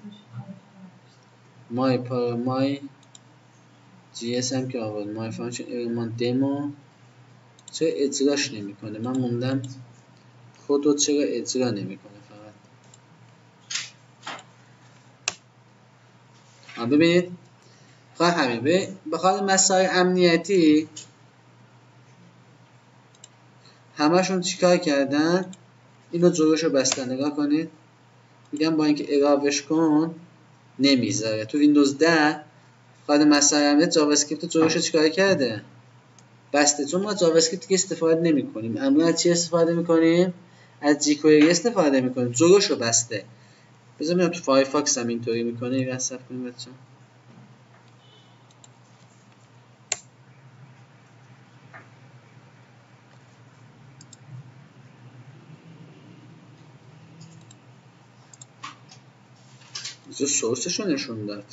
مای جی اس هم که آورد مای فانکشن ایرمان دمو چرا اجراش نمیکنه؟ من موندم کدو چرا اجرا نمیکنه فقط. ببینید خواهد همین بخاطر مسائل امنیتی همشون چیکار کردن؟ اینو جلوشو بستن. نگاه کنید میگم با اینکه اراوش کن نمیذاره. تو ویندوز 10 خواهد مسائل امنیت جاوا اسکریپت جلوشو چیکار کرده؟ بسته. چون ما جاوا اسکریپت که استفاده نمی کنیم معمولا از چی استفاده میکنیم؟ از جی کوئری استفاده میکنیم. جلوشو بسته. بذار ببینم تو فایرفاکس هم اینطوری میکنه. یه صبر کنیم بچه‌ها. اینجا سورسشو نشون داد.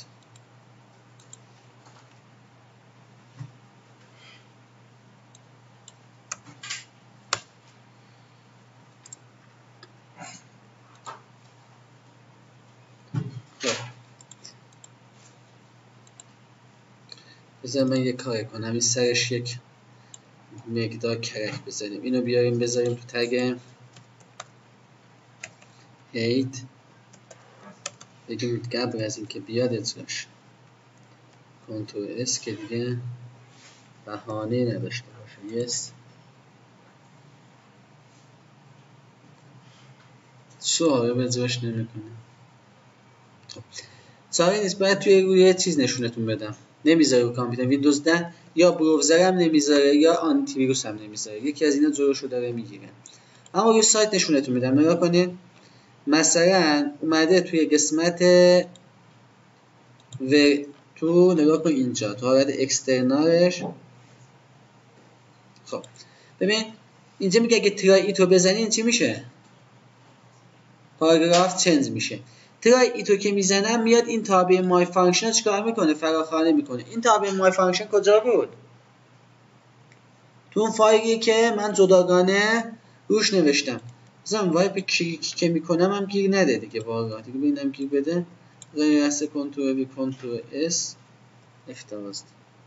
بذار من یه کاری کنم این سرش یک مقدار کرک بزنیم. اینو بیاریم بذاریم تو تگ هید بگیم قبل از این که بیاد اجراش کنترل اس که دیگه بهانه نداشته باشه. یس سوال به اجراش نمیکنه. خب سوالی نیست. باید توی روی چیز نشونتون بدم. نمیذاره رو کامپیوتر ویندوز 10 یا براوزر هم نمیذاره یا آنتی ویروس هم نمیذاره. یکی از اینا جلوشو داره میگیره. اما روی سایت نشونتون میدم. نگاه کنید مثلا اومده توی قسمت و تو نگاه کن اینجا تو حالت اکسترنالش. خب ببین اینجا میگه اگه ترای ایتو بزنی این چی میشه؟ پاراگراف چنج میشه. ترای ایتو که میزنم میاد این تابع مای فانکشن چیکار میکنه؟ فراخوانی میکنه. این تابع مای فانکشن کجا بود؟ تو اون فایلی که من جداگانه روش نوشتم. مثلا وایپ کلیک که میکنم هم گیر نده دیگه. واقعا دیگه ببینم گیر بده. رأس کنترل وی کنترل اس افتاست.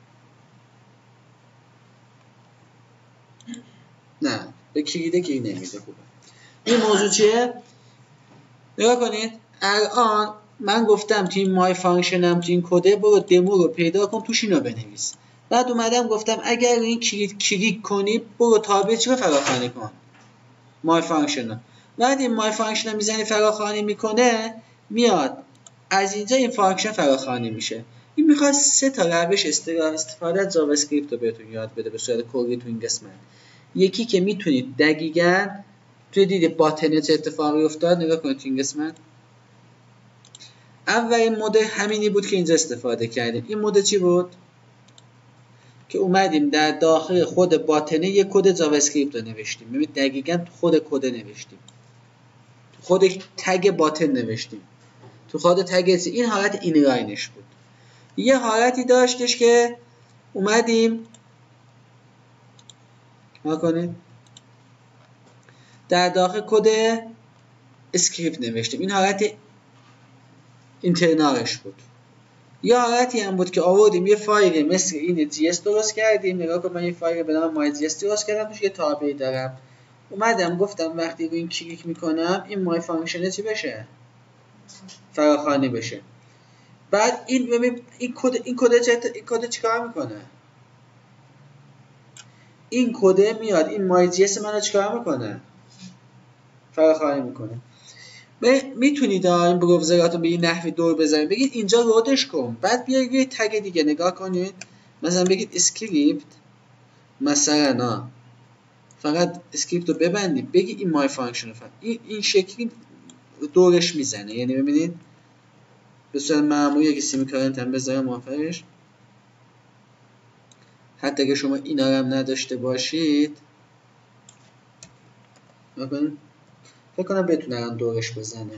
نه به کلیده گیر نمیده. خوبه. این موضوع چیه؟ نگاه کنید الان من گفتم تو این مای فانکشنم تو این کده برو دمو رو پیدا کن توش اینو بنویس. بعد اومدم گفتم اگر این کلیک کنی برو تابع چی رو فراخوانی کن؟ مای فانکشن. بعد این مای فانکشن رو میزنی فراخوانی میکنه میاد از اینجا این فانکشن فراخوانی میشه. این میخواد 3 تا روش استفاده از جاوا اسکریپت رو بهتون یاد بده به صورت کلی تو این قسمت. یکی که میتونید دقیقاً توی دید باتن چه اتفاقی افتاد نگاه کنید تو این قسمت. اولین مدل همینی بود که اینجا استفاده کردیم. این مدل چی بود؟ که اومدیم در داخل خود باتنه یک کد جاوا اسکریپت رو نوشتیم. ببینید دقیقاً تو خود کد نوشتیم. تو خود تگ باتن نوشتیم. تو خود تگ این حالت اینلاینش بود. یه حالتی داشتش که اومدیم کنیم در داخل کد اسکریپت نوشتیم. این حالت اینترنالش بود. یا حالتی هم بود که آوردیم یه فایل مثل این GS درست کردیم. نگاه کن من یه فایل به نام MyGS درست کردم، توش یه تابعی دارم. اومدم گفتم وقتی رو این کلیک میکنم این مای فانکشن چی بشه؟ فراخوانی بشه. بعد این ببین این کد چیکار میکنه؟ این کد میاد این مای جی اس منو چیکار میکنه؟ فراخوانی میکنه. میتونید این بروزراتو به این نحوی دور بزنید، بگید اینجا لودش کن، بعد بیاید یه تگ دیگه نگاه کنید، مثلا بگید اسکریپت، مثلا فقط اسکریپت رو ببندید، بگید این مای فانکشن این شکلی دورش میزنه. یعنی ببینید به صورت معمولی اگه سیمیکالن هم بذارم آخرش، حتی اگه شما اینا رو هم نداشته باشید فکر کنم بتونه الان دورش بزنه.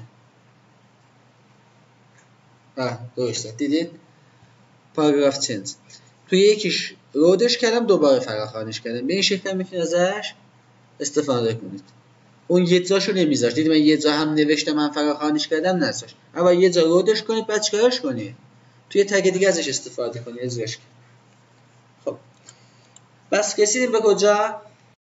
درسته، دیدید پاراگراف چنج توی یکیش لودش کردم دوباره فراخوانیش کردم. به این شکل هم میتونید ازش استفاده کنید. اون یه جاشو نمیذاشت، دیدید من یه جا هم نوشتم من فراخوانیش کردم نذاشت. اول یه جا لودش کنید بعد چیکارش کنید؟ توی تگ دیگه ازش استفاده کنید، اجراش کنید. خب بس رسیدیم به کجا؟